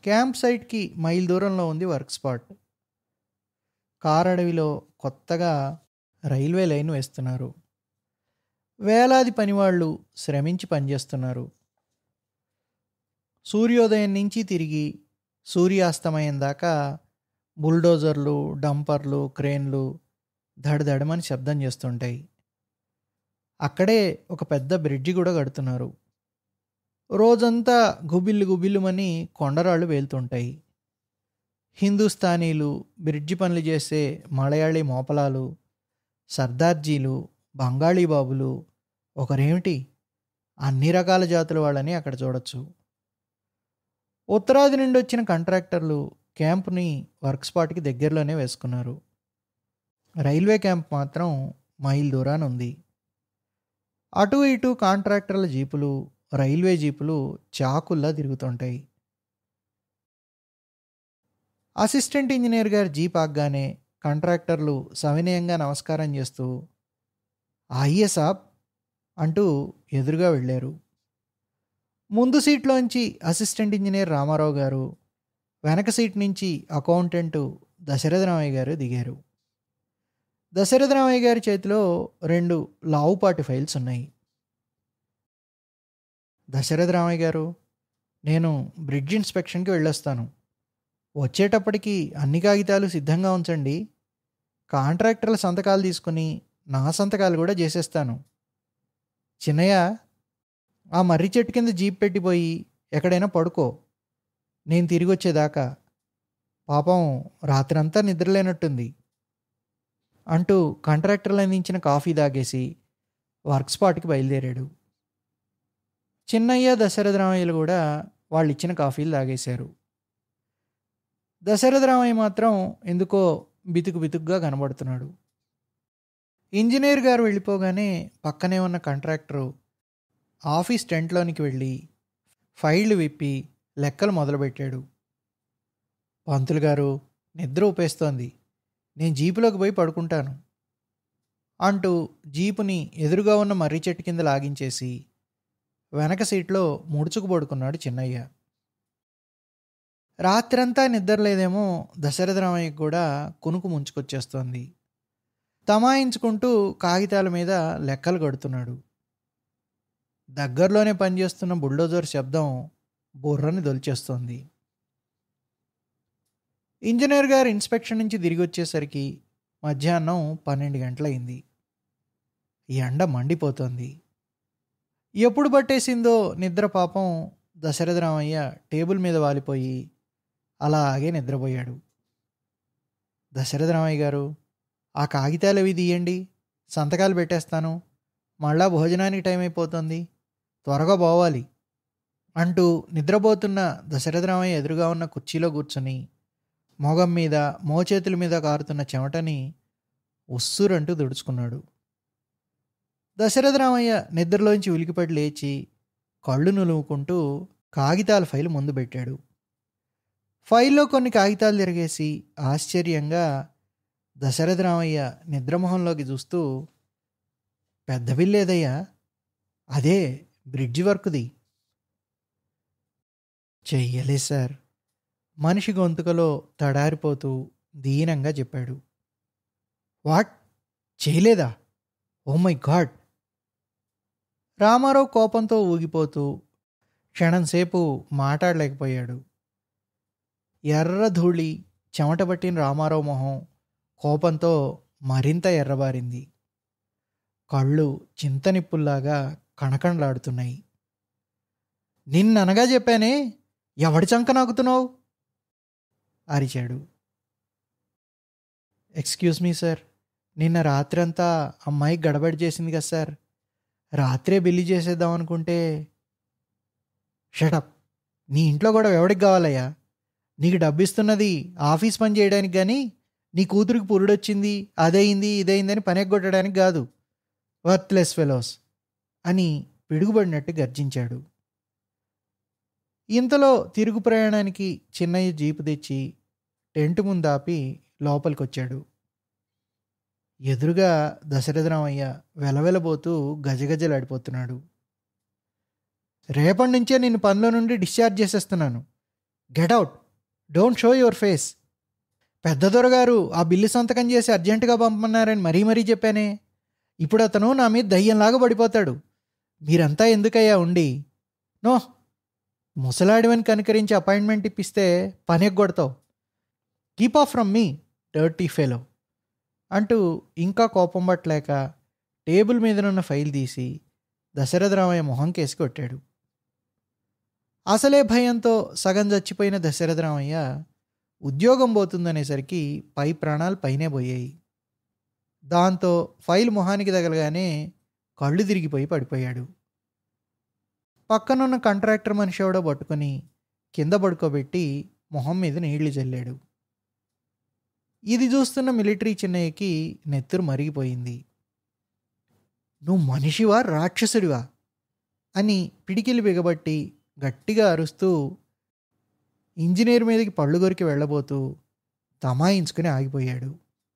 Camp సైట్‌కి mile దూరంలో ఉంది వర్క్ స్పాట్. కార్ అడవిలో కొత్తగా రైల్వే లైన్ వేస్తున్నారు. వేలాది పనివాళ్ళు శ్రమించి పనిచేస్తున్నారు. సూర్యోదయం నుంచి తిరిగి సూర్యాస్తమయం దాకా బుల్డోజర్లు, డంపర్లు, క్రేన్లు దడదడమని శబ్దం చేస్తుంటాయి. అక్కడే ఒక పెద్ద బ్రిడ్జి కూడా కడుతున్నారు. రోజంతా గుబిల్లు గుబిల్లుమని కొండరాళ్ళు వేలుతుంటాయి. హిందుస్థానీలు, బ్రిడ్జి పనులు చేసే మలయాళీ మోపలాలు, సర్దార్జీలు, బంగాళీ బాబులు, ఒకరేమిటి అన్ని రకాల జాతుల వాళ్ళని అక్కడ చూడొచ్చు. ఉత్తరాది నుండి వచ్చిన కాంట్రాక్టర్లు క్యాంప్ని వర్క్ స్పాట్కి దగ్గరలోనే వేసుకున్నారు. రైల్వే క్యాంప్ మాత్రం మైల్ దూరాన ఉంది. అటు ఇటు కాంట్రాక్టర్ల జీపులు, రైల్వే జీపులు చాకుల్లా తిరుగుతుంటాయి. అసిస్టెంట్ ఇంజనీర్ గారు జీప్ ఆగ్గానే కాంట్రాక్టర్లు సవినయంగా నమస్కారం చేస్తూ ఆయియే సాబ్ అంటూ ఎదురుగా వెళ్ళారు. ముందు సీట్లోంచి అసిస్టెంట్ ఇంజనీర్ రామారావు గారు, వెనక సీట్ నుంచి అకౌంటెంటు దశరథరామయ్య గారు దిగారు. దశరథరామయ్య గారి చేతిలో 2 లావుపాటి ఫైల్స్ ఉన్నాయి. దశరథరామయ్య గారు, నేను బ్రిడ్జ్ ఇన్స్పెక్షన్కి వెళ్ళొస్తాను. వచ్చేటప్పటికి అన్ని కాగితాలు సిద్ధంగా ఉంచండి. కాంట్రాక్టర్ల సంతకాలు తీసుకుని నా సంతకాలు కూడా చేసేస్తాను. చిన్నయ్య, ఆ మర్రి చెట్టు కింద జీప్ పెట్టిపోయి ఎక్కడైనా పడుకో, నేను తిరిగి వచ్చేదాకా. పాపం రాత్రంతా నిద్రలేనట్టుంది అంటూ కాంట్రాక్టర్లు అందించిన కాఫీ తాగేసి వర్క్ స్పాట్కి బయలుదేరాడు. చిన్నయ్య, దశరథరామయ్యలు కూడా వాళ్ళు ఇచ్చిన కాఫీలు తాగేశారు. దశరథరామయ్య మాత్రం ఎందుకో బితుకు బితుకుగా కనబడుతున్నాడు. ఇంజనీర్ గారు వెళ్ళిపోగానే పక్కనే ఉన్న కాంట్రాక్టరు ఆఫీస్ టెంట్లోనికి వెళ్ళి ఫైళ్లు విప్పి లెక్కలు మొదలుపెట్టాడు. పంతులు గారు, నిద్ర ఊపేస్తోంది, నేను జీపులోకి పోయి పడుకుంటాను అంటూ జీపుని ఎదురుగా ఉన్న మర్రి చెట్టు కింద లాగించేసి వెనక సీట్లో ముడుచుకు పడుకున్నాడు చిన్నయ్య. రాత్రంతా నిద్రలేదేమో దశరథరామయ్యకు కూడా కునుకు ముంచుకొచ్చేస్తోంది. తమాయించుకుంటూ కాగితాల మీద లెక్కలు కడుతున్నాడు. దగ్గరలోనే పనిచేస్తున్న బుల్డోజర్ శబ్దం బుర్రని దొలిచేస్తోంది. ఇంజనీర్ గారు ఇన్స్పెక్షన్ నుంచి తిరిగి వచ్చేసరికి మధ్యాహ్నం 12 గంటలయింది. ఎండ మండిపోతోంది. ఎప్పుడు పట్టేసిందో నిద్ర. పాపం దశరథరామయ్య టేబుల్ మీద వాలిపోయి అలాగే నిద్రపోయాడు. దశరథరామయ్య గారు, ఆ కాగితాలు అవి తీయండి, సంతకాలు పెట్టేస్తాను, మళ్ళా భోజనానికి టైం అయిపోతుంది, త్వరగా పోవాలి అంటూ నిద్రపోతున్న దశరథరామయ్య ఎదురుగా ఉన్న కుర్చీలో కూర్చొని మొగం మీద, మోచేతుల మీద కారుతున్న చెమటని ఉస్సురంటూ తుడుచుకున్నాడు. దశరథరామయ్య నిద్రలోంచి ఉలికిపడి లేచి కళ్ళు నులువుకుంటూ కాగితాల ఫైలు ముందు పెట్టాడు. ఫైల్లో కొన్ని కాగితాలు తిరిగేసి ఆశ్చర్యంగా దశరథరామయ్య నిద్రమొహంలోకి చూస్తూ, పెద్ద బిల్లేదయ్యా, అదే బ్రిడ్జి వర్క్ది. చెయ్యలే సార్, మనిషి గొంతుకలో తడారిపోతూ దీనంగా చెప్పాడు. వాట్, చేయలేదా? Oh my God! రామారావు కోపంతో ఊగిపోతూ క్షణంసేపు మాట్లాడలేకపోయాడు. ఎర్ర ధూళి చెమట పట్టిన రామారావు మొహం కోపంతో మరింత ఎర్రబారింది. కళ్ళు చింతనిప్పుల్లాగా కణకణలాడుతున్నాయి. నిన్ననగా చెప్పానే, ఎవడి చంక నాకుతున్నావు అరిచాడు. ఎక్స్క్యూజ్ మీ సార్, నిన్న రాత్రంతా అమ్మాయి గడబడి చేసింది కదా సార్, రాత్రే బిల్లి చేసేద్దాం అనుకుంటే. షటప్, నీ ఇంట్లో కూడా ఎవడికి కావాలయ్యా? నీకు డబ్బిస్తున్నది ఆఫీస్ పని చేయడానికి కానీ నీ కూతురికి పురుడొచ్చింది, అదయింది ఇదయిందని పనెగ్గొట్టడానికి కాదు. వర్త్లెస్ ఫెలోస్ అని పిడుగుబడినట్టు గర్జించాడు. ఇంతలో తిరుగు ప్రయాణానికి చిన్నయ్య జీపు తెచ్చి టెంట్ ముందు ఆపి లోపలికొచ్చాడు. ఎదురుగా దశరథరామయ్య వెలవెలబోతూ గజగజలాడిపోతున్నాడు. రేపటి నుంచే నిన్ను పనిలో నుండి డిశ్చార్జ్ చేసేస్తున్నాను. Get out, don't show your face. పెద్ద దొరగారు ఆ బిల్లు సంతకం చేసి అర్జెంటుగా పంపమన్నారని మరీ మరీ చెప్పానే. ఇప్పుడు అతను నా మీద దయ్యంలాగా పడిపోతాడు. మీరంతా ఎందుకయ్యా ఉండి? నో, ముసలాడివని కనుకరించి అపాయింట్మెంట్ ఇప్పిస్తే పని ఎగ్గొడతావు. Keep off from me, dirty fellow అంటూ ఇంకా కోపం పట్టలేక టేబుల్ మీదనున్న ఫైల్ తీసి దశరథరామయ్య మొహం కేసి కొట్టాడు. అసలే భయంతో సగం చచ్చిపోయిన దశరథరామయ్య ఉద్యోగం పోతుందనేసరికి పై ప్రాణాలు పైనే పోయాయి. దాంతో ఫైల్ మొహానికి తగలగానే కళ్ళు తిరిగిపోయి పడిపోయాడు. పక్కనున్న కాంట్రాక్టర్ మనిషి ఎవడో పట్టుకొని కింద పడుకోబెట్టి మొహం మీద నీళ్లు చల్లాడు. ఇది చూస్తున్న మిలిటరీ చిన్నయ్యకి నెత్తురు మరిగిపోయింది. నువ్వు మనిషివా రాక్షసుడివా అని పిడికిలు బిగబట్టి గట్టిగా అరుస్తూ ఇంజనీర్ మీదకి పళ్ళు కొరికి వెళ్ళబోతూ తమాయించుకుని ఆగిపోయాడు.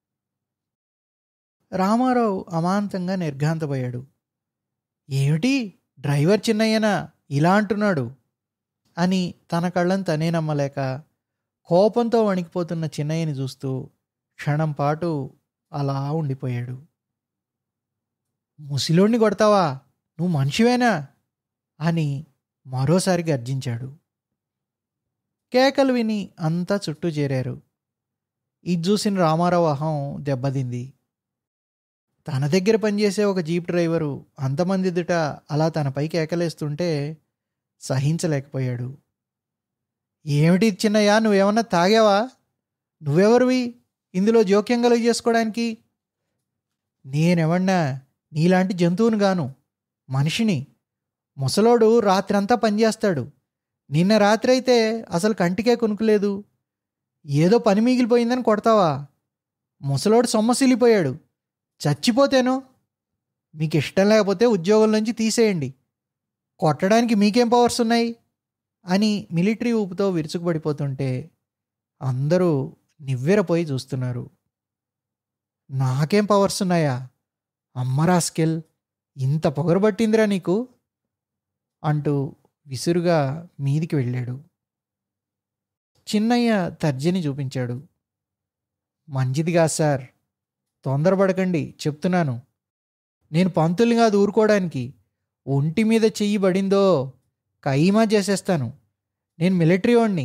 రామారావు అమాంతంగా నిర్ఘాంతపోయాడు. ఏమిటి, డ్రైవర్ చిన్నయ్యనా ఇలా అంటున్నాడు అని తన కళ్ళని తనే నమ్మలేక కోపంతో వణికిపోతున్న చిన్నయ్యని చూస్తూ క్షణం పాటు అలా ఉండిపోయాడు. ముసిలోడిని కొడతావా, నువ్వు మనిషివేనా అని మరోసారి గర్జించాడు. కేకలు విని అంతా చుట్టూ చేరారు. ఇది చూసిన రామారావు అహం దెబ్బతింది. తన దగ్గర పనిచేసే ఒక జీప్ డ్రైవరు అంతమంది ఎదుట అలా తనపై కేకలేస్తుంటే సహించలేకపోయాడు. ఏమిటి చిన్నయ్య, నువ్వేమన్నా తాగావా? నువ్వెవరివి ఇందులో జోక్యం కలుగ చేసుకోవడానికి? నేనెవన్నా నీలాంటి జంతువును గాను, మనిషిని. ముసలోడు రాత్రంతా పనిచేస్తాడు. నిన్న రాత్రి అయితే అసలు కంటికే కొనుక్కులేదు. ఏదో పని మిగిలిపోయిందని కొడతావా? ముసలోడు సొమ్మసిల్లిపోయాడు. చచ్చిపోతేనో. మీకు ఇష్టం లేకపోతే ఉద్యోగం నుంచి తీసేయండి. కొట్టడానికి మీకేం పవర్స్ ఉన్నాయి అని మిలిటరీ ఊపుతో విరుచుకుపడిపోతుంటే అందరూ నివ్వెరపోయి చూస్తున్నారు. నాకేం పవర్స్ ఉన్నాయా? అమ్మరా స్కిల్, ఇంత పొగరబట్టిందిరా నీకు అంటూ విసురుగా మీదికి వెళ్ళాడు. చిన్నయ్య తర్జని చూపించాడు. మంచిదిగా సార్, తొందరపడకండి చెప్తున్నాను. నేను పంతుల్ని కాదు ఊరుకోవడానికి. ఒంటి మీద చెయ్యి పడిందో కైమా చేసేస్తాను. నేను మిలిటరీ వాడిని.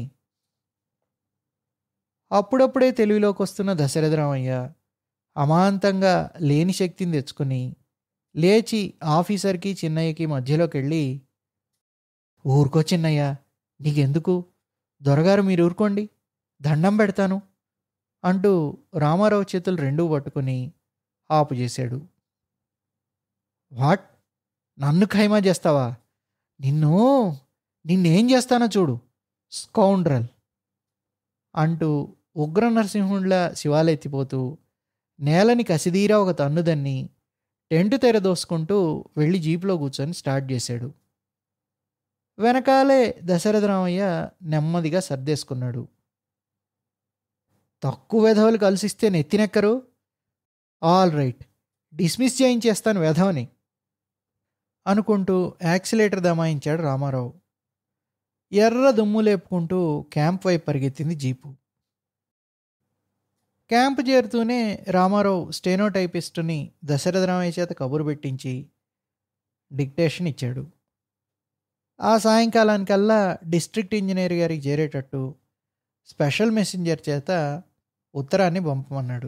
అప్పుడప్పుడే తెలివిలోకి వస్తున్న దశరథరామయ్య అమాంతంగా లేని శక్తిని తెచ్చుకొని లేచి ఆఫీసర్కి చిన్నయ్యకి మధ్యలోకి వెళ్ళి, ఊరుకో చిన్నయ్య, నీకెందుకు, దొరగారు మీరు ఊరుకోండి, దండం పెడతాను అంటూ రామారావు చేతులు రెండూ పట్టుకుని ఆపు చేశాడు. వాట్, నన్ను ఖైమా చేస్తావా? నిన్నేం చేస్తానో చూడు స్కౌండ్రల్ అంటూ ఉగ్ర నరసింహుండ్లా శివాలెత్తిపోతూ నేలని కసిదీరా ఒక తన్నుదన్ని టెంటు తెరదోసుకుంటూ వెళ్ళి జీపులో కూర్చొని స్టార్ట్ చేశాడు. వెనకాలే దశరథరామయ్య నెమ్మదిగా సర్దేసుకున్నాడు. తక్కువ వెధవలు కలిసిస్తే నెత్తినెక్కరు. ఆల్ రైట్, డిస్మిస్ చేయించేస్తాను వెధవని అనుకుంటూ యాక్సిలేటర్ దమాయించాడు రామారావు. ఎర్ర దుమ్ము లేపుకుంటూ క్యాంప్ వైపు పరిగెత్తింది జీపు. క్యాంపు చేరుతూనే రామారావు స్టెనోటైపిస్టుని దశరథరామయ్య చేత కబురు పెట్టించి డిక్టేషన్ ఇచ్చాడు. ఆ సాయంకాలానికల్లా డిస్ట్రిక్ట్ ఇంజనీర్ గారికి చేరేటట్టు స్పెషల్ మెసెంజర్ చేత ఉత్తరాన్ని పంపమన్నాడు.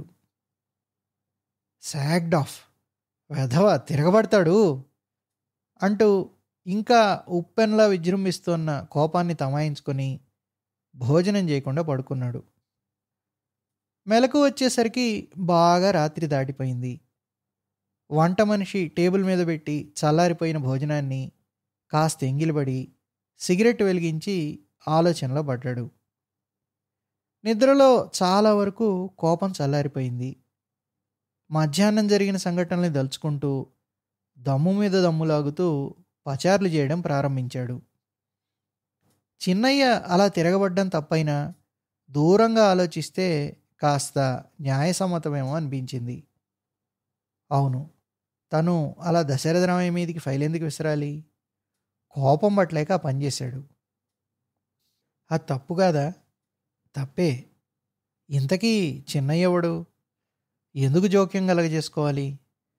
సాగ్డ్ ఆఫ్ వెధవ తిరగబడతాడు అంటూ ఇంకా ఉప్పెన్లా విజృంభిస్తున్న కోపాన్ని తమాయించుకొని భోజనం చేయకుండా పడుకున్నాడు. మెలకు వచ్చేసరికి బాగా రాత్రి దాటిపోయింది. వంట మనిషి టేబుల్ మీద పెట్టి చల్లారిపోయిన భోజనాన్ని కాస్త ఎంగిలిపడి సిగరెట్ వెలిగించి ఆలోచనలో పడ్డాడు. నిద్రలో చాలా వరకు కోపం చల్లారిపోయింది. మధ్యాహ్నం జరిగిన సంఘటనల్ని దలుచుకుంటూ దమ్ము మీద దమ్ములాగుతూ పచార్లు చేయడం ప్రారంభించాడు. చిన్నయ్య అలా తిరగబడ్డం తప్పైనా దూరంగా ఆలోచిస్తే కాస్త న్యాయసమ్మతమేమో అనిపించింది. అవును, తను అలా దశరథరామయ్య మీదికి ఫైల్ ఎందుకు విసరాలి? కోపం పట్టలేక పనిచేశాడు. అది తప్పు కాదా? తప్పే. ఇంతకీ చిన్నయ్యెవడు? ఎందుకు జోక్యం కలగజేసుకోవాలి?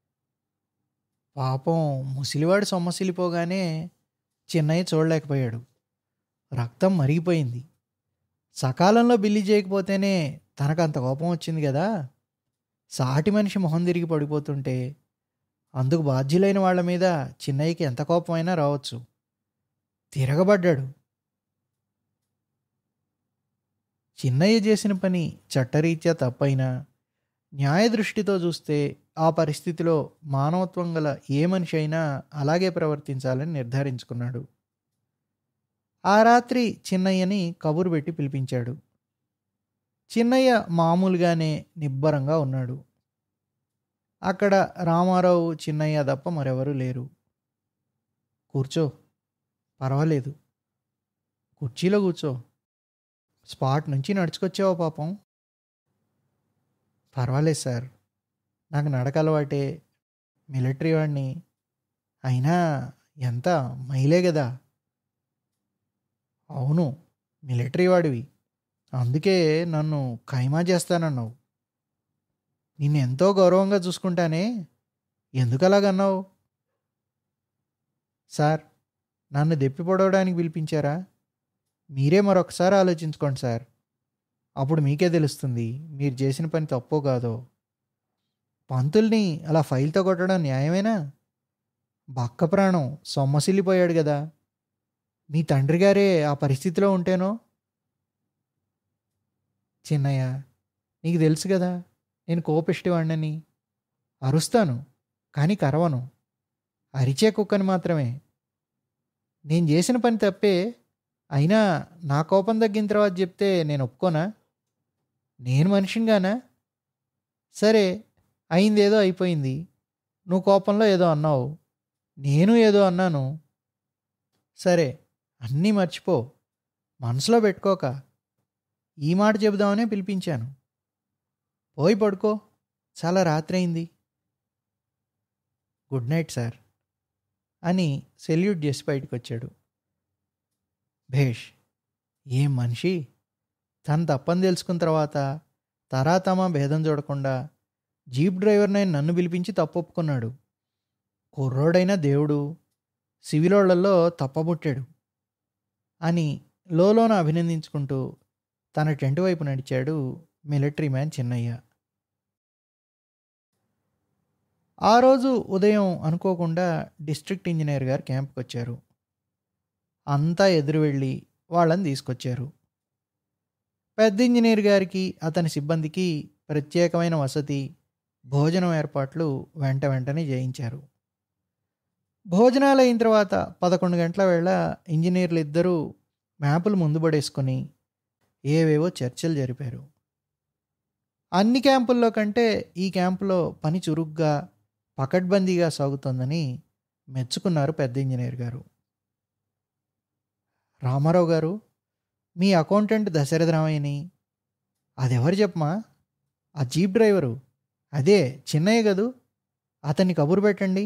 పాపం ముసలివాడు సొమ్మసిల్లిపోగానే చిన్నయ్య చూడలేకపోయాడు. రక్తం మరిగిపోయింది. సకాలంలో బిల్లు చేయకపోతేనే తనకంత కోపం వచ్చింది గదా! సాటి మనిషి మొహం తిరిగి పడిపోతుంటే అందుకు బాధ్యులైన వాళ్ళ మీద చిన్నయ్యకి ఎంత కోపమైనా రావచ్చు. తిరగబడ్డాడు. చిన్నయ్య చేసిన పని చట్టరీత్యా తప్పైనా, న్యాయ దృష్టితో చూస్తే ఆ పరిస్థితిలో మానవత్వం గల ఏ మనిషి అయినా అలాగే ప్రవర్తించాలని నిర్ధారించుకున్నాడు. ఆ రాత్రి చిన్నయ్యని కబురు పెట్టి పిలిపించాడు. చిన్నయ్య మామూలుగానే నిబ్బరంగా ఉన్నాడు. అక్కడ రామారావు, చిన్నయ్య తప్ప మరెవరూ లేరు. కూర్చో, పర్వాలేదు, కుర్చీలో కూర్చో. స్పాట్ నుంచి నడుచుకొచ్చావా పాపం? పర్వాలేదు సార్, నాకు నడక అలవాటే, మిలిటరీ వాడిని. అయినా ఎంత మైలే కదా. అవును, మిలిటరీ వాడివి, అందుకే నన్ను ఖైమా చేస్తానన్నావు. నిన్ను ఎంతో గౌరవంగా చూసుకుంటానే, ఎందుకలాగన్నావు? సార్, నన్ను దెప్పి పొడవడానికి పిలిపించారా? మీరే మరొకసారి ఆలోచించుకోండి సార్. అప్పుడు మీకే తెలుస్తుంది మీరు చేసిన పని తప్పో కాదో. పంతుల్ని అలా ఫైల్తో కొట్టడం న్యాయమేనా? బక్క ప్రాణం సొమ్మసిల్లిపోయాడు కదా. మీ తండ్రి గారే ఆ పరిస్థితిలో ఉంటేనో? చిన్నయ్య, నీకు తెలుసు కదా నేను కోపిష్టివాణ్ణని. అరుస్తాను, కానీ కరవను. అరిచే కుక్కని మాత్రమే. నేను చేసిన పని తప్పే, అయినా నా కోపం తగ్గిన తర్వాత చెప్తే నేను ఒప్పుకోనా? నేను మనిషినిగానా? సరే, అయిందేదో అయిపోయింది. నువ్వు కోపంలో ఏదో అన్నావు, నేను ఏదో అన్నాను. సరే, అన్నీ మర్చిపో, మనసులో పెట్టుకోక. ఈ మాట చెబుదామనే పిలిపించాను. పోయి పడుకో, చాలా రాత్రి అయింది. గుడ్ నైట్ సార్ అని సెల్యూట్ చేసి బయటకు వచ్చాడు. భేష్, ఏం మనిషి! తను తప్పని తెలుసుకున్న తర్వాత తరాతమా భేదం చూడకుండా జీప్ డ్రైవర్నైనా నన్ను పిలిపించి తప్పు ఒప్పుకున్నాడు. కుర్రోడైన దేవుడు సివిలోళ్లలో తప్పబుట్టాడు అని లోలోన అభినందించుకుంటూ తన టెంట్ వైపు నడిచాడు మిలిటరీ మ్యాన్ చిన్నయ్య. ఆ రోజు ఉదయం అనుకోకుండా డిస్ట్రిక్ట్ ఇంజనీర్ గారు క్యాంప్కి వచ్చారు. అంతా ఎదురు వెళ్ళి వాళ్ళని తీసుకొచ్చారు. పెద్ద ఇంజనీర్ గారికి, అతని సిబ్బందికి ప్రత్యేకమైన వసతి, భోజనం ఏర్పాట్లు వెంటనే చేయించారు. భోజనాలు అయిన తర్వాత 11 గంటల వేళ ఇంజనీర్లు ఇద్దరూ మ్యాపులు ముందు పడేసుకొని ఏవేవో చర్చలు జరిపారు. అన్ని క్యాంపుల్లో కంటే ఈ క్యాంపులో పని చురుగ్గా, పకడ్బందీగా సాగుతోందని మెచ్చుకున్నారు పెద్ద ఇంజనీర్ గారు. రామారావు గారు, మీ అకౌంటెంట్ దశరథ రామయ్యని. అదెవరు చెప్పమా? ఆ జీప్ డ్రైవరు, అదే చిన్నయ్య గదు, అతన్ని కబురు పెట్టండి.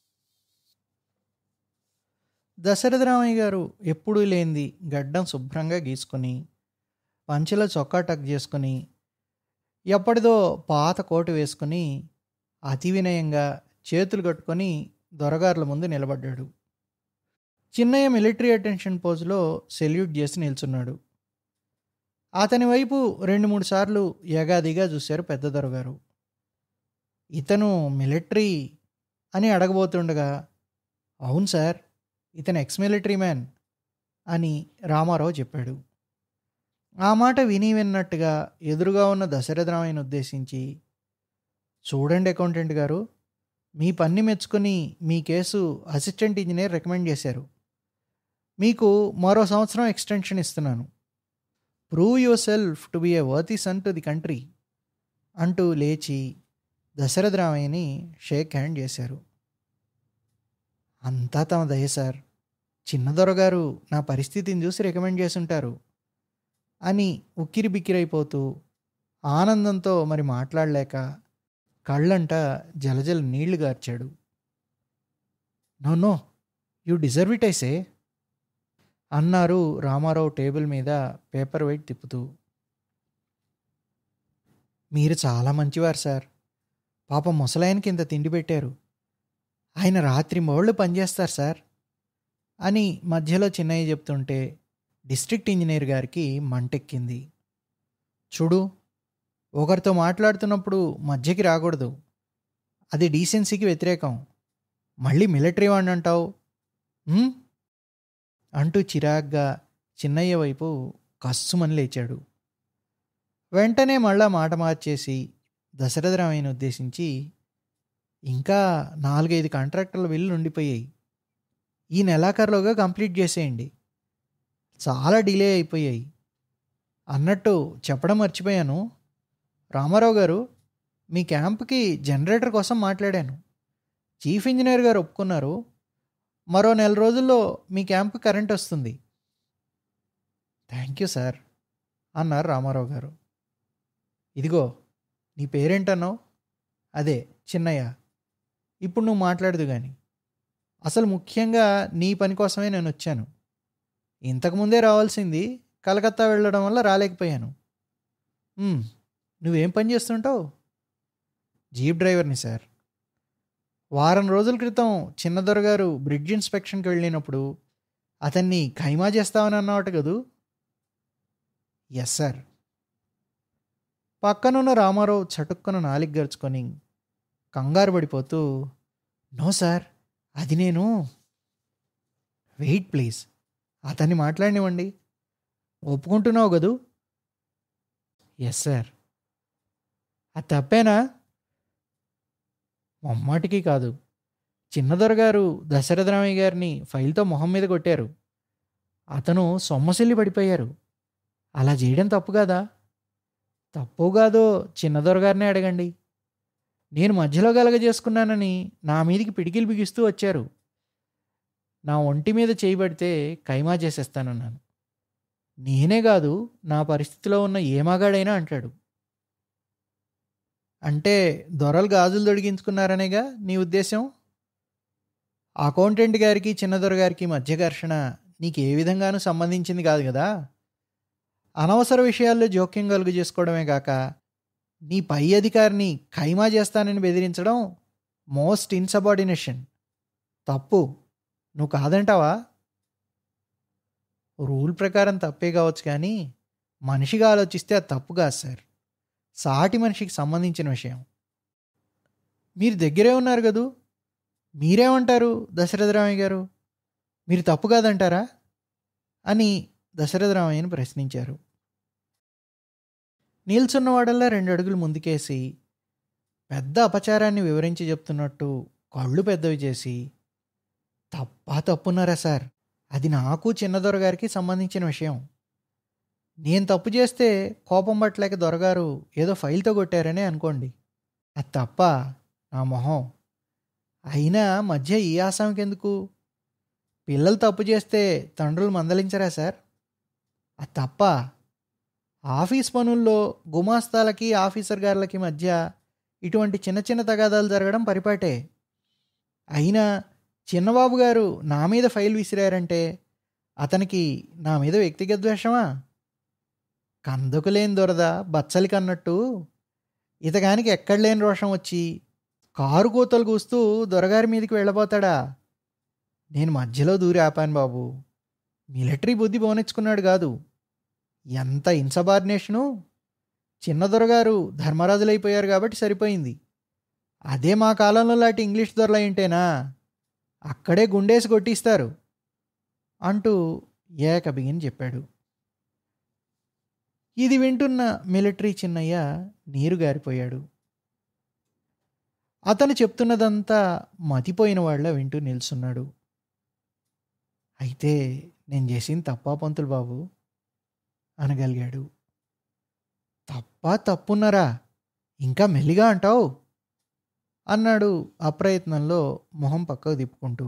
దశరథ రామయ్య గారు ఎప్పుడూ లేనిది గడ్డం శుభ్రంగా గీసుకొని, పంచెలో చొక్కా టక్ చేసుకొని, ఎప్పటిదో పాత కోటు వేసుకొని అతి వినయంగా చేతులు కట్టుకొని దొరగార్ల ముందు నిలబడ్డాడు. చిన్నయ్య మిలిటరీ అటెన్షన్ పోజులో సెల్యూట్ చేసి నిల్చున్నాడు. అతని వైపు 2-3 సార్లు యగాదిగా చూశారు పెద్ద దొరగారు. ఇతను మిలిటరీ అని అడగబోతుండగా, అవును సార్, ఇతను ఎక్స్ మిలిటరీ మ్యాన్ అని రామారావు చెప్పాడు. ఆ మాట విన్నట్టుగా ఎదురుగా ఉన్న దశరథరామయ్యను ఉద్దేశించి, చూడండి అకౌంటెంట్ గారు, మీ పని మెచ్చుకొని మీ కేసు అసిస్టెంట్ ఇంజనీర్ రికమెండ్ చేశారు. మీకు మరో సంవత్సరం ఎక్స్టెన్షన్ ఇస్తున్నాను. Prove yourself to be a worthy son to the country అంటూ లేచి దశరథరామయ్యని షేక్ హ్యాండ్ చేశారు. అంతా తమ దయ సార్, చిన్న దొరగారు నా పరిస్థితిని చూసి రికమెండ్ చేసుంటారు అని ఉక్కిరి బిక్కిరైపోతూ ఆనందంతో మరి మాట్లాడలేక కళ్ళంట జలజల నీళ్లు గార్చాడు. No no, you deserve it I say అన్నారు రామారావు టేబుల్ మీద పేపర్ వెయిట్ తిప్పుతూ. మీరు చాలా మంచివారు సార్. పాపం ముసలాయనకి ఇంత తిండి పెట్టారు. ఆయన రాత్రి మోళ్ళు పనిచేస్తారు సార్ అని మధ్యలో చిన్నయ్య చెప్తుంటే డిస్ట్రిక్ట్ ఇంజనీర్ గారికి మంటెక్కింది. చూడు, ఒకరితో మాట్లాడుతున్నప్పుడు మధ్యకి రాకూడదు. అది డీసెన్సీకి వ్యతిరేకం. మళ్ళీ మిలిటరీ వాడిని అంటావు అంటూ చిరాగ్గా చిన్నయ్య వైపు కస్సుమని లేచాడు. వెంటనే మళ్ళా మాట మార్చేసి దశరథరామయ్యను ఉద్దేశించి, ఇంకా 4-5 కాంట్రాక్టర్ల బిల్లులు ఉండిపోయాయి. ఈ నెలాఖరులోగా కంప్లీట్ చేసేయండి. చాలా డిలే అయిపోయాయి. అన్నట్టు చెప్పడం మర్చిపోయాను, రామారావు గారు, మీ క్యాంప్కి జనరేటర్ కోసం మాట్లాడాను. చీఫ్ ఇంజనీర్ గారు ఒప్పుకున్నారు. మరో 1 రోజుల్లో మీ క్యాంప్కి కరెంట్ వస్తుంది. థ్యాంక్ యూ సార్ అన్నారు రామారావు గారు. ఇదిగో, నీ పేరేంటన్నావు? అదే చిన్నయ్య. ఇప్పుడు నువ్వు మాట్లాడదు కానీ, అసలు ముఖ్యంగా నీ పని కోసమే నేను వచ్చాను. ఇంతకుముందే రావాల్సింది, కలకత్తా వెళ్ళడం వల్ల రాలేకపోయాను. నువ్వేం పని చేస్తుంటావు? జీప్ డ్రైవర్ని సార్. వారం రోజుల క్రితం చిన్నదొరగారు బ్రిడ్జ్ ఇన్స్పెక్షన్కి వెళ్ళినప్పుడు అతన్ని ఖైమా చేస్తామని అన్నవాట కదూ? Yes sir. పక్కనున్న రామారావు చటుక్కున నాలిక గరుచుకొని కంగారు పడిపోతూ, నో సార్, అది నేను. వెయిట్ ప్లీజ్, అతన్ని మాట్లాడినివ్వండి. ఒప్పుకుంటున్నావు కదూ? Yes sir. అది తప్పేనా? మొమ్మాటికి కాదు. చిన్నదొరగారు దశరథరామయ్య గారిని ఫైల్తో మొహం మీద కొట్టారు. అతను సొమ్మసిల్లి పడిపోయారు. అలా చేయడం తప్పు కాదా? తప్పు కాదో చిన్నదొరగారినే అడగండి. నేను మధ్యలో గలగజేసుకున్నానని నా మీదికి పిడికిలు బిగిస్తూ వచ్చారు. నా ఒంటి మీద చేయబడితే ఖైమా చేసేస్తానన్నాను. నేనే కాదు, నా పరిస్థితిలో ఉన్న ఏ మగాడైనా అంటాడు. అంటే దొరలు గాజులు తొడిగించుకున్నారనేగా నీ ఉద్దేశం? అకౌంటెంట్ గారికి చిన్నదొర గారికి మధ్య ఘర్షణ నీకు ఏ విధంగానూ సంబంధించింది కాదు కదా. అనవసర విషయాల్లో జోక్యం కలుగు చేసుకోవడమే కాక నీ పై అధికారిని ఖైమా చేస్తానని బెదిరించడం మోస్ట్ ఇన్సబార్డినేషన్. తప్పు. నువ్వు కాదంటావా? రూల్ ప్రకారం తప్పే కావచ్చు, కానీ మనిషిగా ఆలోచిస్తే అది తప్పు కాదు సార్. సాటి మనిషికి సంబంధించిన విషయం. మీరు దగ్గరే ఉన్నారు కదూ, మీరేమంటారు దశరథరామయ్య గారు? మీరు తప్పు కాదంటారా అని దశరథరామయ్యను ప్రశ్నించారు. నిల్చున్నవాడల్లా 2 అడుగులు ముందుకేసి పెద్ద అపచారాన్ని వివరించి చెప్తున్నట్టు కళ్ళు పెద్దవి చేసి, తప్పున్నారా సార్, అది నాకు చిన్నదొర గారికి సంబంధించిన విషయం. నేను తప్పు చేస్తే కోపం పట్టలేక దొరగారు ఏదో ఫైల్తో కొట్టారనే అనుకోండి. అది తప్ప నా మొహం. అయినా మధ్య ఈ ఆసాంకి ఎందుకు? పిల్లలు తప్పు చేస్తే తండ్రులు మందలించరా సార్? అది తప్ప. ఆఫీస్ పనుల్లో గుమాస్తాలకి ఆఫీసర్ గారులకి మధ్య ఇటువంటి చిన్న చిన్న తగాదాలు జరగడం పరిపాటే. అయినా చిన్నబాబు గారు నా మీద ఫైల్ విసిరారంటే అతనికి నా మీద వ్యక్తిగత ద్వేషమా? కందుకు లేని దొరద బచ్చలికి అన్నట్టు ఇతగానికి ఎక్కడ లేని రోషం వచ్చి కారు కూతలు కూస్తూ దొరగారి మీదకి వెళ్ళబోతాడా? నేను మధ్యలో దూరి ఆపాను బాబు. మిలిటరీ బుద్ధి పోనిచ్చుకున్నాడు కాదు. ఎంత ఇన్సబార్డినేషను! చిన్నదొరగారు ధర్మరాజులైపోయారు కాబట్టి సరిపోయింది. అదే మా కాలంలో లాంటి ఇంగ్లీష్ దొరలు అయింటేనా అక్కడే గుండేసి కొట్టిస్తారు అంటూ ఏక బిగిని చెప్పాడు. ఇది వింటున్న మిలిటరీ చిన్నయ్య నీరు గారిపోయాడు. అతను చెప్తున్నదంతా మతిపోయిన వాళ్ళ వింటూ నిల్చున్నాడు. అయితే నేను చేసింది తప్పా పంతులు బాబు అనగలిగాడు. తప్పున్నారా, ఇంకా మెల్లిగా అంటావు అన్నాడు అప్రయత్నంలో మొహం పక్కకు తిప్పుకుంటూ.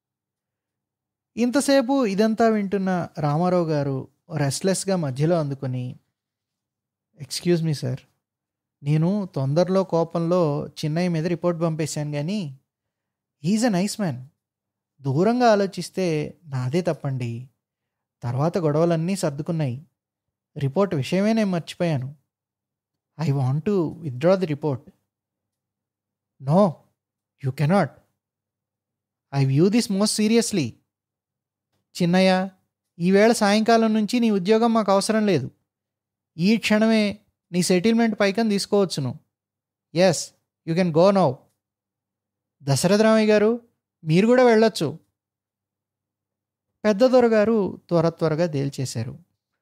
ఇంతసేపు ఇదంతా వింటున్న రామారావు గారు రెస్ట్లెస్గా మధ్యలో అందుకొని, ఎక్స్క్యూజ్ మీ సార్, నేను తొందరలో కోపంలో చిన్నయ్య మీద రిపోర్ట్ పంపేశాను, కానీ హీజ్ ఎ నైస్ మ్యాన్. దూరంగా ఆలోచిస్తే నాదే తప్పండి. తర్వాత గొడవలన్నీ సర్దుకున్నాయి. రిపోర్ట్ విషయమే నేను మర్చిపోయాను. I want to withdraw the report." "No, you cannot. I view this most seriously. Chinnayya, ఈవేళ సాయంకాలం నుంచి నీ ఉద్యోగం మాకు అవసరం లేదు. ఈ క్షణమే నీ సెటిల్మెంట్ పైకం తీసుకోవచ్చును. Yes, you can go now. Dasaratharamayya గారు, మీరు కూడా వెళ్ళొచ్చు." పెద్ద దొరగారు త్వరగా తేల్చేశారు.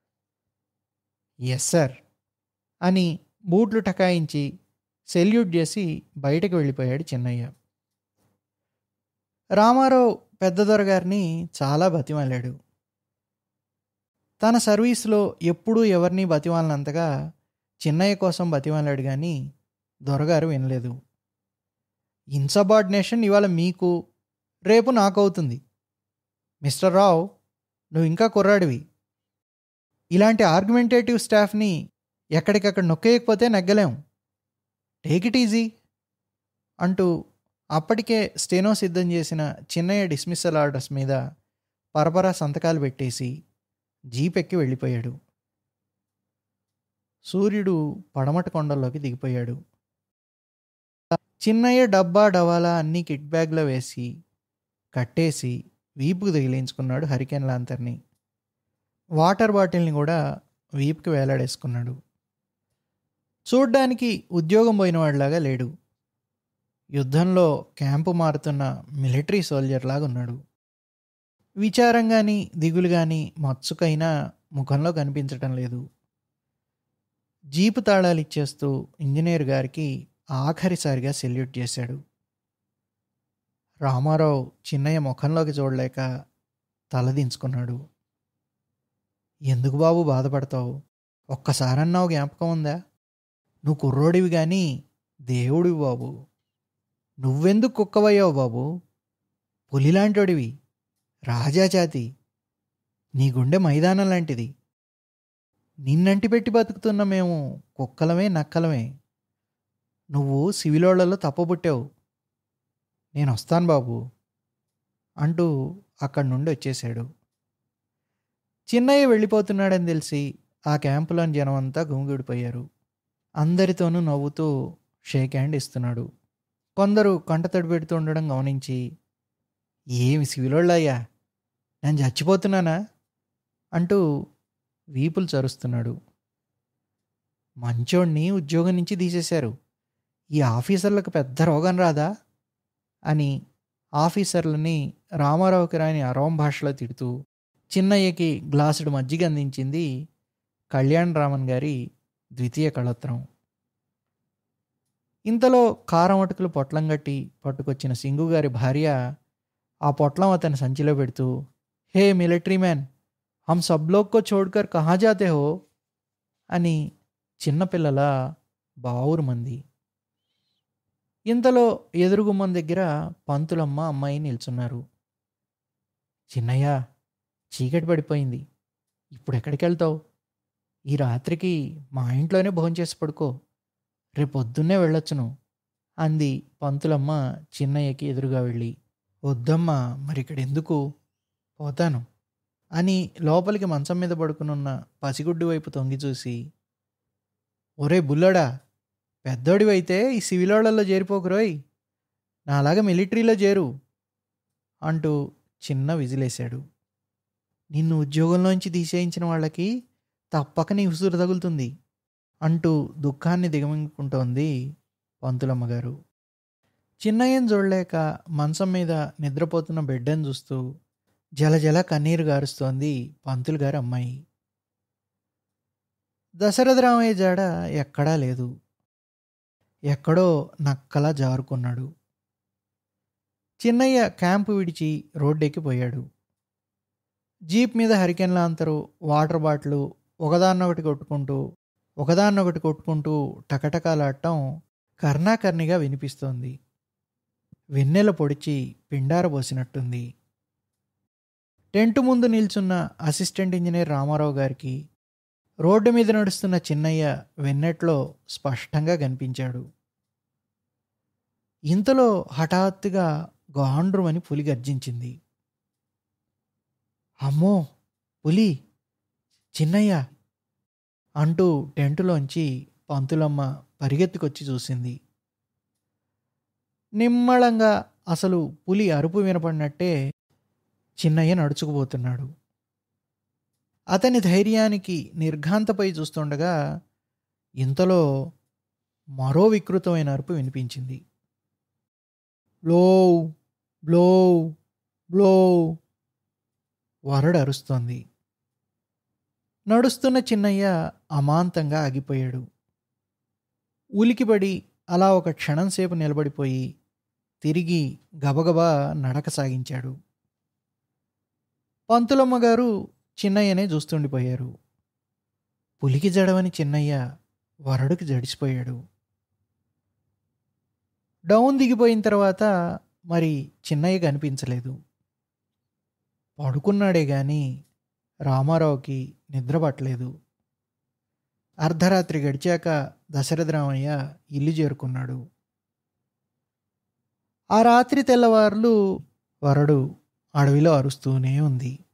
"ఎస్ సార్" అని బూట్లు టకాయించి సెల్యూట్ చేసి బయటకు వెళ్ళిపోయాడు చిన్నయ్య. రామారావు పెద్ద దొరగారిని చాలా బతిమాలాడు. తన సర్వీస్లో ఎప్పుడూ ఎవరిని బతిమాలినంతగా చిన్నయ్య కోసం బతిమాలాడు, కానీ దొరగారు వినలేదు. ఇన్సబార్డినేషన్ ఇవాళ మీకు, రేపు నాకు అవుతుంది. మిస్టర్ రావు, నువ్వు ఇంకా కుర్రాడివి. ఇలాంటి ఆర్గ్యుమెంటేటివ్ స్టాఫ్ని ఎక్కడికక్కడ నొక్కేయకపోతే నెగ్గలేం. టేక్ ఇట్ ఈజీ అంటూ అప్పటికే స్టెనో సిద్ధం చేసిన చిన్నయ్య డిస్మిస్సల్ ఆర్డర్స్ మీద పరపరా సంతకాలు పెట్టేసి జీప్ ఎక్కి వెళ్ళిపోయాడు. సూర్యుడు పడమట కొండల్లోకి దిగిపోయాడు. చిన్నయ్య డబ్బా డవాలా అన్నీ కిట్ బ్యాగ్లో వేసి కట్టేసి వీపుకు తగిలించుకున్నాడు హరికేన్ లాంతర్ని. వాటర్ బాటిల్ని కూడా వీపుకి వేలాడేసుకున్నాడు. చూడ్డానికి ఉద్యోగం పోయినవాడిలాగా లేడు. యుద్ధంలో క్యాంపు మారుతున్న మిలిటరీ సోల్జర్ లాగా ఉన్నాడు. విచారం కానీ దిగులు కానీ మచ్చుకైనా ముఖంలో కనిపించటం లేదు. జీపు తాళాలు ఇచ్చేస్తూ ఇంజనీర్ గారికి ఆఖరిసారిగా సెల్యూట్ చేశాడు. రామారావు చిన్నయ్య ముఖంలోకి చూడలేక తలదించుకున్నాడు. "ఎందుకు బాబు బాధపడతావు? ఒక్కసారన్నావు జ్ఞాపకం ఉందా? నువ్వు కుర్రోడివి కానీ దేవుడివి బాబు. నువ్వెందుకు కుక్కవయ్యావు బాబు? పులిలాంటోడివి, రాజాజాతి. నీ గుండె మైదానం లాంటిది. నిన్నంటి పెట్టి బతుకుతున్న మేము కుక్కలమే, నక్కలమే. నువ్వు సివిలోళ్లలో తప్పబుట్టావు. నేను వస్తాను బాబు" అంటూ అక్కడి నుండి వచ్చేశాడు. చిన్నయ్య వెళ్ళిపోతున్నాడని తెలిసి ఆ క్యాంపులోని జనం అంతా గుమిగూడిపోయారు. అందరితోనూ నవ్వుతూ షేక్ హ్యాండ్ ఇస్తున్నాడు. కొందరు కంటతడి పెడుతూ ఉండడం గమనించి, "ఏమి సివిలోళ్ళయ్యా, నేను చచ్చిపోతున్నానా?" అంటూ వీపులు చరుస్తున్నాడు. "మంచోడిని ఉద్యోగం నుంచి తీసేశారు. ఈ ఆఫీసర్లకు పెద్ద రోగం రాదా?" అని ఆఫీసర్లని రామారావుకి రాని అరవం భాషలో తిడుతూ చిన్నయ్యకి గ్లాసుడు మజ్జిగ అందించింది కళ్యాణ్ రామన్ గారి ద్వితీయ కళత్రం. ఇంతలో కారం అటుకులు పొట్లం కట్టి పట్టుకొచ్చిన సింగు గారి భార్య ఆ పొట్లం అతని సంచిలో పెడుతూ, "హే మిలిటరీ మ్యాన్, హమ్ సబ్ లోగ్ కో చోడ్కర్ కహా జాతే హో" అని చిన్నపిల్లల బావురుమంది. ఇంతలో ఎదురుగుమ్మం దగ్గర పంతులమ్మ, అమ్మాయి నిల్చున్నారు. "చిన్నయ్య, చీకటి పడిపోయింది. ఇప్పుడు ఎక్కడికి వెళ్తావు? ఈ రాత్రికి మా ఇంట్లోనే భోంచేసి పడుకో. రేపొద్దున్నే వెళ్ళొచ్చును" అంది పంతులమ్మ చిన్నయ్యకి ఎదురుగా వెళ్ళి. "వద్దమ్మా, మరి ఇక్కడ ఎందుకు? పోతాను" అని లోపలికి మంచం మీద పడుకునున్న పసిగుడ్డి వైపు తొంగి చూసి, "ఒరే బుల్లడా, పెద్దోడివైతే ఈ సివిలోళ్లలో చేరిపోకురోయ్. నాలాగా మిలిటరీలో చేరు" అంటూ చిన్న విజిలేశాడు. "నిన్ను ఉద్యోగంలోంచి తీసేయించిన వాళ్ళకి తప్పక నీ ఉసురు తగులుతుంది" అంటూ దుఃఖాన్ని దిగమింగుకుంటోంది పంతులమ్మగారు. చిన్నయ్యను చూడలేక మంచం మీద నిద్రపోతున్న బిడ్డను చూస్తూ జలజల కన్నీరు గారుస్తోంది పంతులు గారి అమ్మాయి. దశరథరామయ్య జాడ ఎక్కడా లేదు. ఎక్కడో నక్కలా జారుకున్నాడు. చిన్నయ్య క్యాంపు విడిచి రోడ్డెక్కిపోయాడు. జీప్ మీద హరికెన్ల అంతరు వాటర్ బాటిల్ ఒకదాన్నొకటి కొట్టుకుంటూ టకటకాలాడటం కర్ణాకర్ణిగా వినిపిస్తోంది. వెన్నెల పొడిచి పిండారబోసినట్టుంది. టెంటు ముందు నిల్చున్న అసిస్టెంట్ ఇంజనీర్ రామారావు గారికి రోడ్డు మీద నడుస్తున్న చిన్నయ్య వెన్నెట్లో స్పష్టంగా కనిపించాడు. ఇంతలో హఠాత్తుగా గాండ్రుమని పులి గర్జించింది. "అమ్మో, పులి, చిన్నయ్య అంటూ టెంటులోంచి పంతులమ్మ పరిగెత్తుకొచ్చి చూసింది. నిమ్మళంగా అసలు పులి అరుపు వినపడినట్టే చిన్నయ్య నడుచుకుపోతున్నాడు. అతని ధైర్యానికి నిర్ఘాంతపై చూస్తుండగా ఇంతలో మరో వికృతమైన అరుపు వినిపించింది. బ్లో బ్లో బ్లో వరడు అరుస్తోంది. నడుస్తున్న చిన్నయ్య అమాంతంగా ఆగిపోయాడు. ఉలికిపడి అలా ఒక క్షణం సేపు నిలబడిపోయి తిరిగి గబగబా నడక సాగించాడు. పంతులమ్మ గారు చిన్నయ్యనే చూస్తుండిపోయారు. పులికి జడవని చిన్నయ్య వరడుకి జడిసిపోయాడు. డౌన్ దిగిపోయిన తర్వాత మరి చిన్నయ్య కనిపించలేదు. పడుకున్నాడే గాని రామారావుకి నిద్ర పట్టలేదు. అర్ధరాత్రి గడిచాక దశరథరామయ్య ఇల్లు చేరుకున్నాడు. ఆ రాత్రి తెల్లవార్లు వరడు అడవిలో అరుస్తూనే ఉంది.